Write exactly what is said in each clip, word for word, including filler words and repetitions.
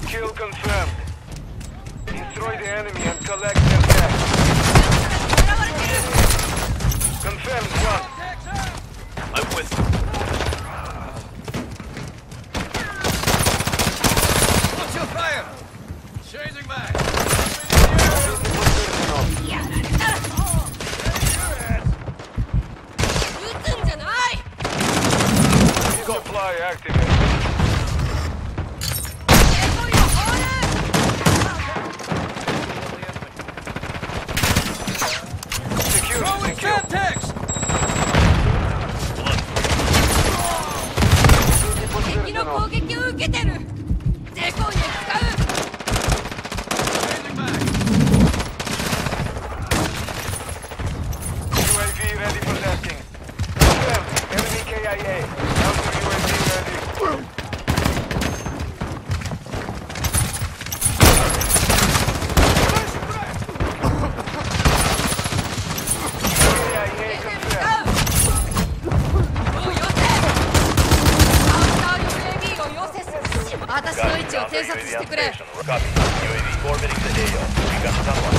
Kill confirmed. Destroy the enemy and collect their cash. Confirmed one. I'm with you. What's your fire? Changing back. Supply activated. Secure, secure. U A V ready for testing. Confirmed. Enemy K I A. Counter U A V ready. Copy. U A V orbiting the A O. We got someone.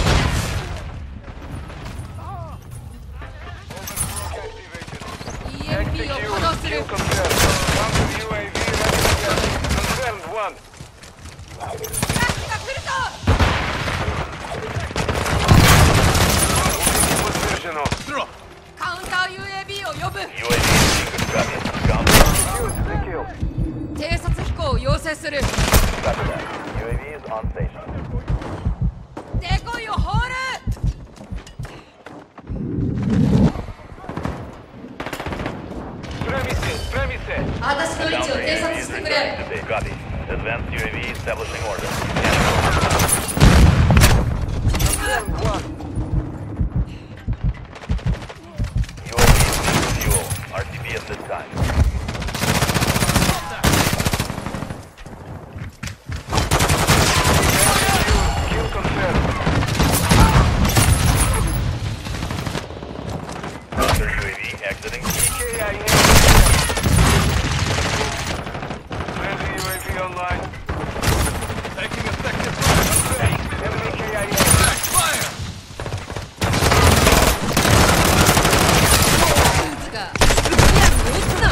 Execute. Kill confirmed. Counter U A V ready for testing. Confirmed one. Positional. Counter U A V を呼ぶ。 U A V is secret. Copy. Counter. Secure. 偵察飛行を要請する。 Copy that. U A V is on station. デコイを放る。 Premises, premises. 私の位置を偵察してくれ。 Copy. Advanced U A V establishing order. Confirmed one. U A V is needing fuel. R T B at this time. Kill confirmed. Counter U A V exiting. K I A. Friendly U A V online. Taking effective fire. Enemy K I A. Back fire. スーツがリアルに撃つな。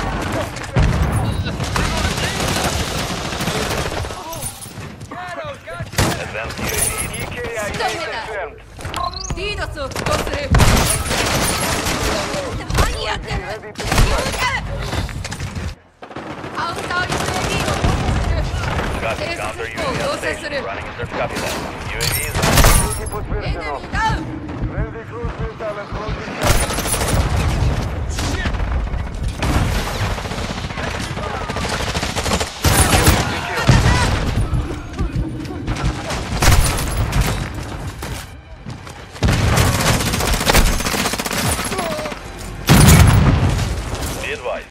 Advanced U A V. E K I A confirmed. リーダスを起動する。何やってんの。 Ready to カウンター ユーエーブイ を要請する。 Copy. 偵察 Counter 飛 U 行を A V 要 on 請す station. る。 Running in search. Copy that. U A V is on. Keep エネミ positional. ーダウン。 Friendly cruise missile approaching